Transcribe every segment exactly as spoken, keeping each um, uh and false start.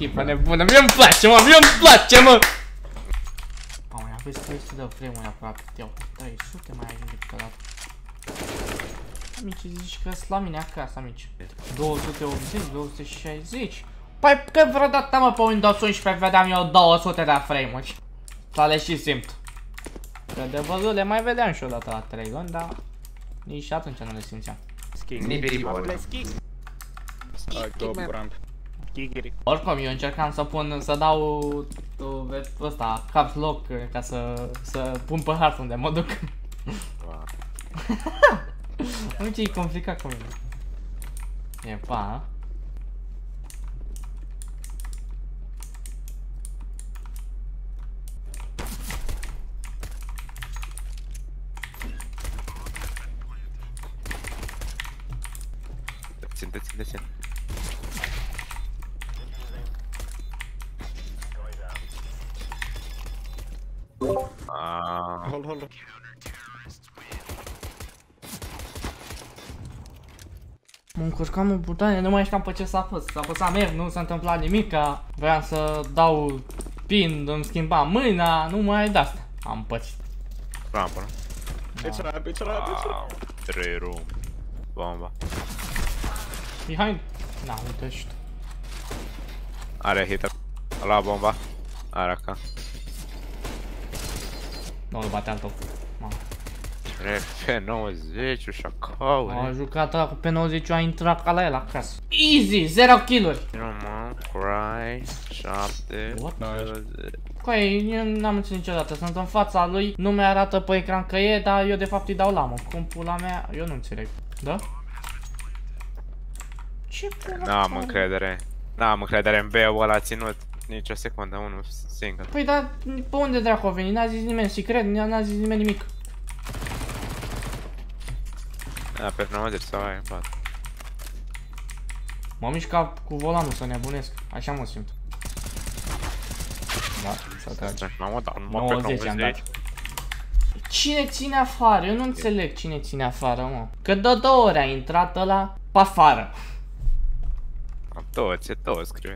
echipă nebună, mie îmi place, mă, mie îmi place, mă! Mamă, aveți trei sute de frame-uri aproape, iau, trei sute mai ajunge câteodată. Amici, zici că sunt la mine acasă, amici. două sute optzeci, două sute șaizeci. Păi că vreodată, mă, pe Windows unsprezece vedeam eu două sute de frame-uri. Să le și simt. Că de văzut le mai vedeam și odată la trei luni, dar nici atunci nu le simțeam. Oricum, eu încercam să pun, să dau ăsta, caps lock, ca să, să pun pe hartă unde mă duc. Nu ce-i complicat cu mine. E pa, Țin, te țin, te țin. Aaaa. Hold, hold. Mă încurcam în butoane, nu mai știam pe ce să apăs. S-a apăsat merg, nu s-a întâmplat nimica. Vreau să dau pin, îmi schimba mâna, nu mai de-asta. Am pățit. Rampă, nu? It's ramp, it's ramp, it's ramp. Trei room. Bomba. Behind. Na, uite și tu. Are hit. A luat bomba. Are acá. Nu-l bate al tău. P nouăzeci, șacau. A jucat ăla cu P nouăzeci, a intrat ca la el acasă. Easy, zero kill-uri. Roman, Cry, șapte. Coai, eu n-am înțeles niciodată, sunt în fața lui, nu mi-arată pe ecran că e, dar eu de fapt îi dau lamă. Cum pula mea, eu nu înțeleg. Da? Ce pula? N-am încredere. N-am încredere în B-ul ăla ținut. Nici o secundă, unul singur. Păi dar, pe unde dracu a venit? N-a zis nimeni secret, n-a zis nimeni nimic. Da, pe nouăzeci sau aia, pat. Mă mișc ca cu volanul să nebunesc, așa mă simt. Da, să tragi. Mamă, dar numai pe nouăzeci am dat. nouăzeci. Cine ține afară? Eu nu înțeleg cine ține afară, mă. Că de două ori a intrat ăla pe afară. Am toți, e toți, scrie.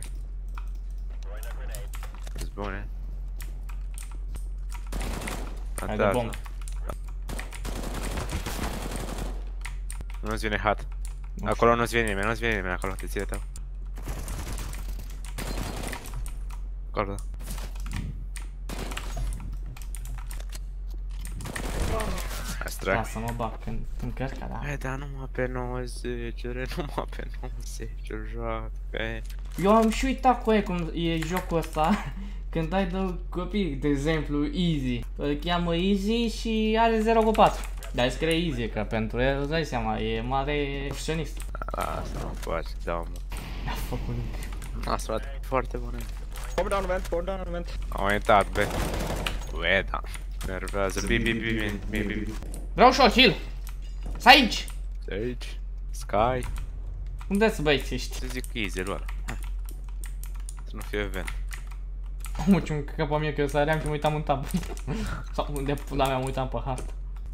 Ești bune. Hai de bomb. Nu-ți vine hat. Acolo nu-ți vine nimeni, nu-ți vine nimeni acolo, te ține tău. Acolo, da. Lasă mă bag când încărca, da. Hai, dar numai pe nouăzeci, numai pe nouăzeci, joacă. Eu am și uitat cu ei cum e jocul ăsta. Când dai de copii, de exemplu, Easy. Îl cheamă Easy și are zero cu patru. Dar scrie Easy, că pentru el, îți dai seama, e mare profesionist. Asta nu poate, da, mă. N-a făcut nimic. Asta luat foarte bună. Bomb down vent, bomb down vent. Am uitat, bă. Bă, da. Nervează, bi, bi, bi, bi, bi, bi. Vreau și o heal. Stai aici. Aici. Sky. Unde-s băieți ăștia? Să zic easy, lua. Să nu fie event. Mă, ce-mi căcă pe mine că eu săream și mă uitam în tab. Sau unde pula mea mă uitam pe hartă.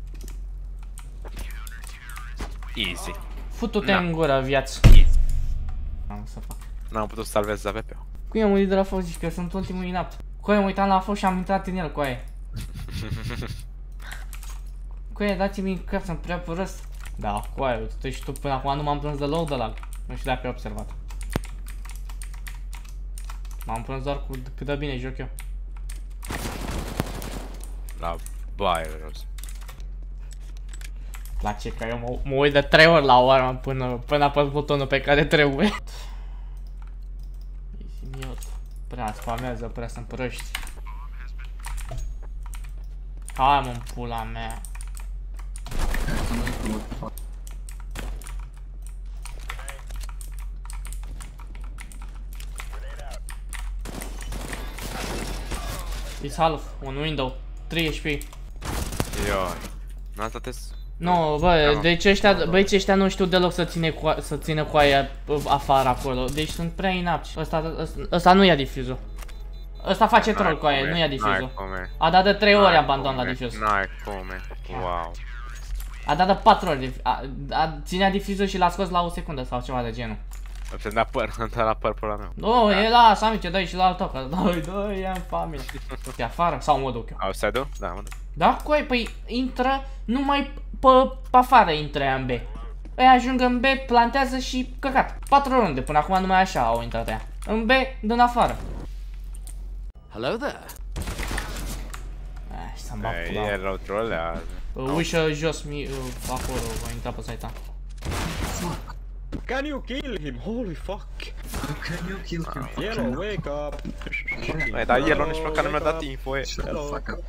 Easy. Futu-te în gură, viață. Easy. N-am să fac. N-am putut să salvez A V P-ul. Cum i-am murit de la foc, zici că sunt ultimul inapt. Cu aia mă uitam la foc și am intrat în el, cu aia. Cu aia, dați-mi în cap, sunt prea prost. Da, cu aia, uite și tu până acum nu m-am plâns deloc de lag. Nu știu dacă ai observat. M-am plâns doar cu cât de bine joc eu. La baie, rost. Place că eu mă, mă uit de trei ori la o armă până, până apăs butonul pe care trebuie. Idiot. Prea spamează, prea sunt proști. Hai mă, în pula mea. It's half, un window, trei H P. Ioi. N-ați atât? Nu, bă, deci ăștia, băieții ăștia nu știu deloc să ține cu, să țină cu aia afară acolo. Deci sunt prea inapți. Ăsta, ăsta, ăsta nu ia difuzul. Ăsta face troll cu aia, nu ia difuzul. A dat de trei ori abandon la difuz. N-ai come. Wow. A dat de patru ori. A, a, ținea difuzul și l-a scos la o secundă sau ceva de genul. Să-mi da păr, îmi da la păr pe la meu. Nu, e la Sami, te dai și la altă, că doi, doi, e în familie. Te afară sau mă duc eu? Outside-ul? Da, mă duc. Da, coi, păi intră numai pe afară intră ea în B. Ei ajung în B, plantează și căcat. Patru runde, până acum numai așa au intrat ea. În B, din afară. Hello there. Ai, să-mi bag E, pula. e rău trolează. Ușă jos, mi, acolo, va intra pe site-a. Can you kill him? Holy fuck. Can you kill him? Yellow, wake up. Băi, dar el nici măcar nu mi-a dat info, e. Shut the fuck up.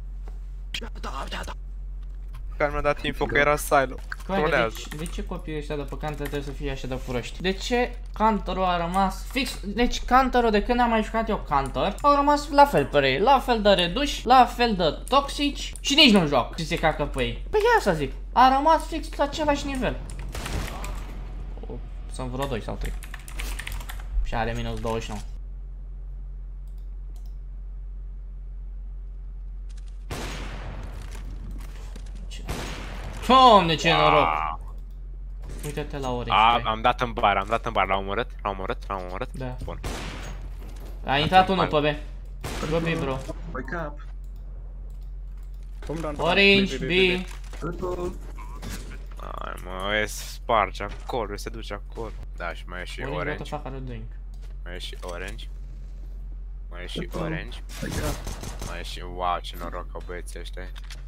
Măcar mi-a dat info că era silo. Coi, Trolează. de, de ce copiii ăștia de pe Counter trebuie să fie așa de proști? De ce Counter-ul a rămas fix? Deci Counter-ul, de când am mai jucat eu Counter, au rămas la fel pe ei, la fel de reduși, la fel de toxici și nici nu joc și se cacă pe ei. Păi ia să zic, a rămas fix la același nivel. O, sunt vreo doi sau trei. Și are minus douăzeci și nouă. Doamne, ce noroc! Uite-te la Orange. A, am dat în bar, am dat în bar, l-am omorât, l-am omorât, l-am omorât. Da. Bun. A intrat unul pe B. Pe B, bro. Wake up. Come down. Orange, B. Purple. Ai mă, e sparge acolo, se duce acolo. Da, și mai e și Orange, what orange. the fuck are you doing? Mai e și orange. Mai e și Purple. orange. Wake up. Mai e și, wow, ce noroc au băieții ăștia.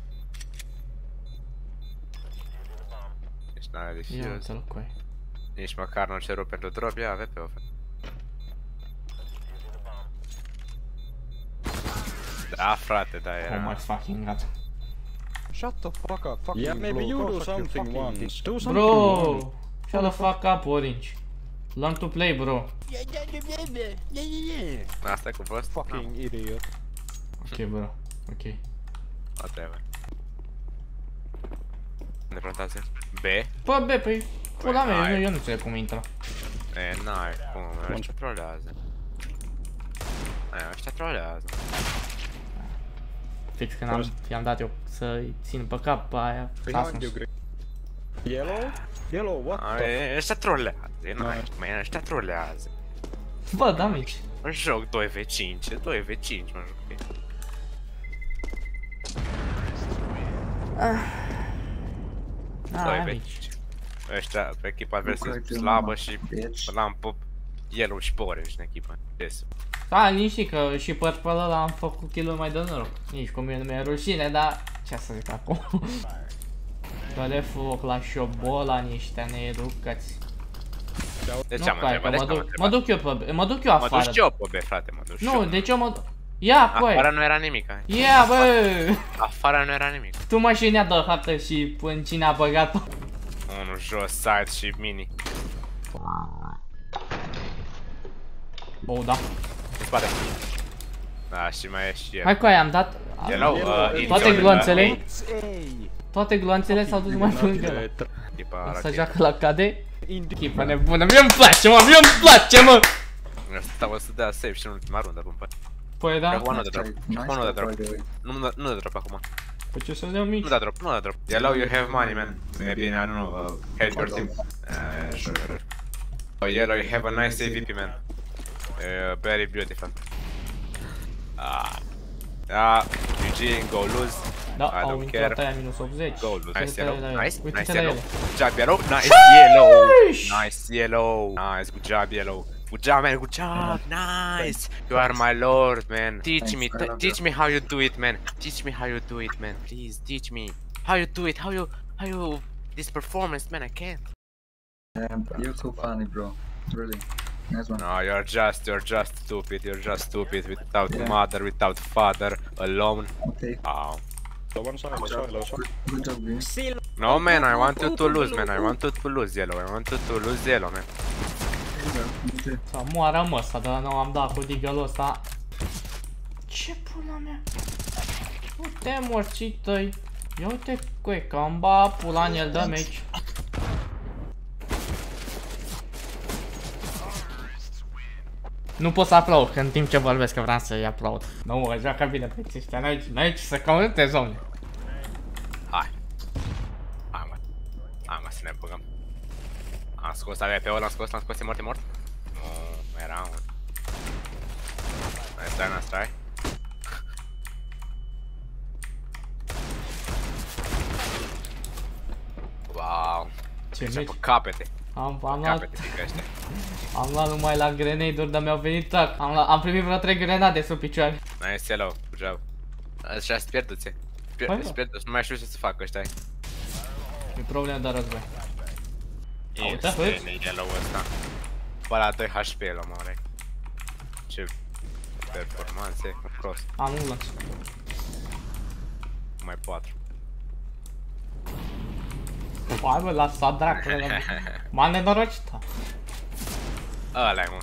Ești n-are de Ia fios. uite-l cu ei. Nici măcar nu ceru pentru drop, ia, avea pe ofer. Da, frate, da, Oh my era. fucking god. Shut the fuck up, fucking Yeah, maybe blow. you Go do suck your something fucking once. dick. Do something Bro! once. Shut the fuck up, Orange. Learn to play, bro. Asta e cu prost? Fucking idiot. Ok, bro. Ok. Whatever. Unde plantație? B? Bă, B, păi... Pula mea, eu, hai. nu- eu nu înțeleg cum intră. E, n-ai cum, ăștia trolează. Aia, ăștia trolează. Fix când am, i-am dat eu să-i țin pe cap pe aia. Behind you, Greg. Yellow? Yellow, what the Aia, ăștia trolează, e, n-ai Nice. cum, e, ăștia trolează. Bă, da, mici. Mă joc doi v cinci, doi v cinci mă joc. Ah, doi aia v mici. cinci. Ăștia pe echipa adversă Corect, sunt eu slabă mama, și bitch. l-am pe Yellow și pe Orange în echipă. Des. Da, liniști că și purple ăla am făcut kill-uri mai de noroc. Nici cum mie nu mi-e rușine, dar ce să zic acum? Dă-le foc la șobola niște needucați. De Nu ce am cai, întrebat? că De mă ce am duc, mă întrebat? duc eu pe mă duc eu Mă afară. duc și eu pe B, frate, mă duc și eu. Nu, deci eu mă duc. Ia, coi! Afară nu era nimic, hai. Ia, bă! Afară nu era nimic. Tu mașinea de hartă și în cine a băgat-o. Unul jos, side și mini. Bă, da. În spate. Da, și mai e și el. Hai cu aia, am dat... Hello, uh, Toate in- gloanțele? Hey! Toate gloanțele s-au dus mai lângă ăla. Tipa Să rachetă. joacă la cade. Echipă nebună, mie îmi place, mă, mie îmi place, mă! Ăsta o să dea save și în ultima rundă, bun, păi. Păi da. One de drop, Nice one de try, drop. by the way. Nu, nu, nu de drop acum. Păi ce să dea mici? Nu da drop, nu da drop. Yellow, you have money, man. Maybe, I don't know, uh, help your team. Uh, sure, sure. Oh, Yellow, you have a nice A V P, man. Uh, very beautiful. Ah. Ah, G G, go lose. Da, I au don't intrat care. aia minus optzeci. Go lose. Nice Uite-te yellow. la ele. Nice, Uite-te nice la yellow. ele. Good job, yellow. Nice yellow. Nice yellow. Nice, good job, yellow. Good job, man. Good job. Nice. You are my lord, man. Teach me, Thanks, I love teach you. me how you do it, man. Teach me how you do it, man. Please teach me how you do it. How you, how you, this performance, man. I can't. Um, you're too funny, bro. Really. Nice one. No, you're just, you're just stupid. You're just stupid without Yeah. mother, without father, alone. Okay. Wow. So one side, one side, one side. Good, good job, Green. No, man. I want you to lose, man. I want you to lose, yellow. I want you to lose, yellow, man. Me too. Să moară mă ăsta, dar nu am dat cu digălul ăsta. Ce pula mea? Uite morții tăi. Ia uite coi, că am ba pula în el de meci. Nu pot să aplaud, că în timp ce vorbesc că vreau să-i aplaud. Nu, mă, joacă bine pe ăștia, n-ai n-ai ce să comentezi, omule. Hai. Hai, mă. Hai, mă, să ne băgăm. Am scos A W P-ul, l-am scos, l-am scos, e mort, e mort. Nu, nu era un... Nice try, nice try. Wow. Ce Deci meci? pe capete. Am, am luat, Capete pică am luat numai la grenade-uri, dar mi-au venit tac. Am, am primit vreo trei grenade sub picioare. Nice yellow, good job. Așa se pierduți. Se pierduți, nu mai știu ce să facă ăștia. E problemă de război. Uite, Insane yellow ăsta. Bă, la doi H P el omoare. Ce performanțe, cross. Am un lanț. Mai patru. Hai bă, lasă dracule. M-am nenorocit. Ăla-i mă.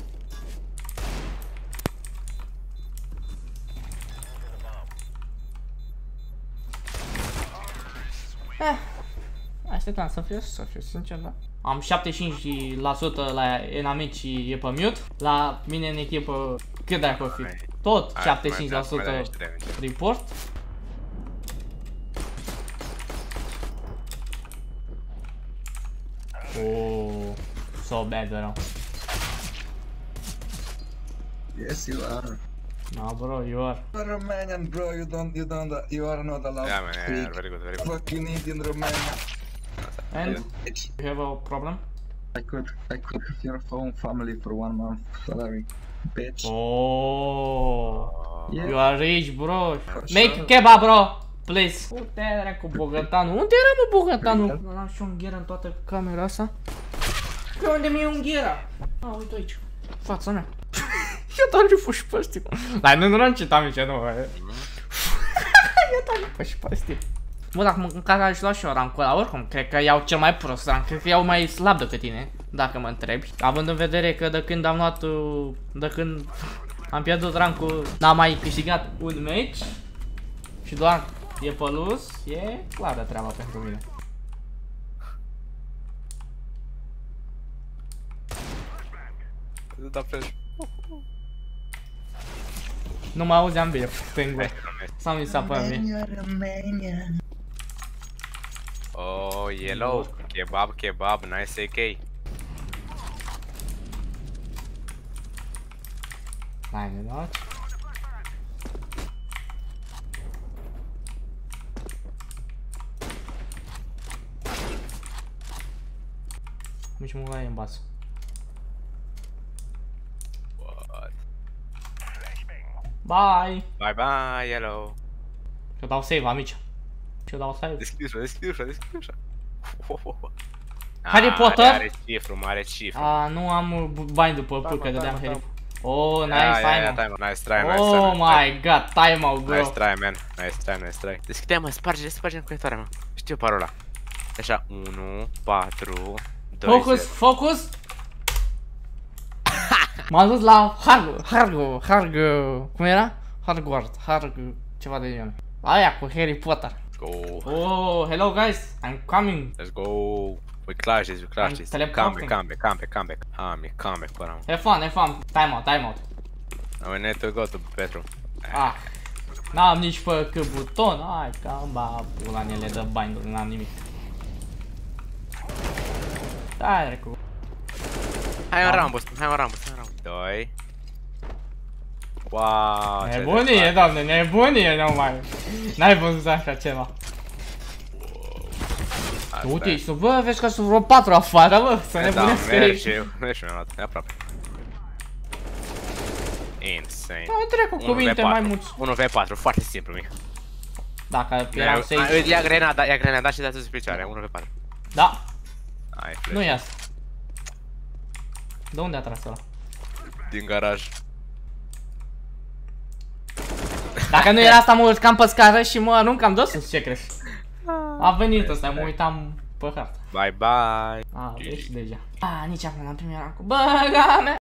Eh, așteptam să fiu, să fiu sincer, da. Am șaptezeci și cinci la sută la inamici e pe mute. La mine în echipă, cât dacă o fi? Tot șaptezeci și cinci la sută report. Oh, so bad, bro. Yes, you are. No, bro, you are. You're Romanian, bro. You don't, you don't, you are not allowed Yeah, to man, speak. yeah, very good, very good. Fuck you need in Romania. And Bitch. you have a problem? I could, I could have your phone family for one month salary, bitch. Oh, Yeah. you are rich, bro. For Make sure. kebab, bro. Please. Unde era cu bogătanul? Unde era mă bogătanul? Am și un gher în toată camera asta. Pe unde mi-e un ghera? A, uite aici. Fața mea. Eu doar le pus și pe ăstii. Dar nu nu încet amici, nu. Eu doar le pus și pe ăstii. Bă, dacă măcar aș lua și eu rancul ăla, oricum, cred că iau cel mai prost rank. Cred că iau mai slab decât tine, dacă mă întrebi. Având în vedere că de când am luat, de când am pierdut rancul, n-am mai câștigat un match. Și doar e pe luz, e clară treaba pentru mine. Da flash. Nu mă auzeam bine, stângul. Sau mi s-a părut mie. Oh, yellow. Kebab, kebab, nice A K. Hai, ne dau. Nici mă lai în bas. What? Bye! Bye bye, yellow. Și-o dau save, amici. Și-o dau save. Deschide ușa, deschide ușa, deschide ușa. Harry Ah, Potter? Are cifru, are cifru. A, nu am bani după pâr, că dădeam Harry. Oh, nice, Yeah, yeah, yeah, time. time, nice try, nice try. Oh nice try. my god, time-out, bro. Nice try, man. Nice try, nice try. Deschide, mă, sparge, sparge încuietoarea, mă. Știu parola. Așa, unu, patru, doi, Focus, zero. focus! M-am dus la Hargo, Hargo, Hargo, cum era? Harguard, Hargo, ceva de genul. Aia cu Harry Potter. Let's go. Oh, hello guys, I'm coming. Let's go. We clash this, we clash I'm this. teleporting. Come back, come back, come back, come back. Ah, me, come back, până Have fun, have fun. Time out, time out. We need to go to Petru. Ah. N-am nici pe cât buton, hai că ba pula ne le dă bani, n-am nimic. Dai recu. Hai un Rambus, hai un Rambus, hai un Rambus. Doi. Wow, ce Nebunie, despart. doamne, nebunie numai. N-ai văzut așa ceva. Asta Uite, e. sunt, bă, vezi că sunt vreo patru afară, bă, să Da, nebunesc aici. merge, merge mi-am luat, e aproape. Insane. Am trecut cu unu v minte mai mulți. unu v patru, foarte simplu, mic. Dacă erau seis. Ia grenada, ia grenada și dați-o pe picioare, unu v patru. Da, Ai flash. nu e asta. De unde a tras ăla? Din garaj. Dacă nu era asta, mă urcam pe scară și mă aruncam de sus, ce crezi? A venit ăsta, mă uitam pe hartă. Bye bye. A, deci deja. A, nici acum n-am primit rancul. Bă, ga mea!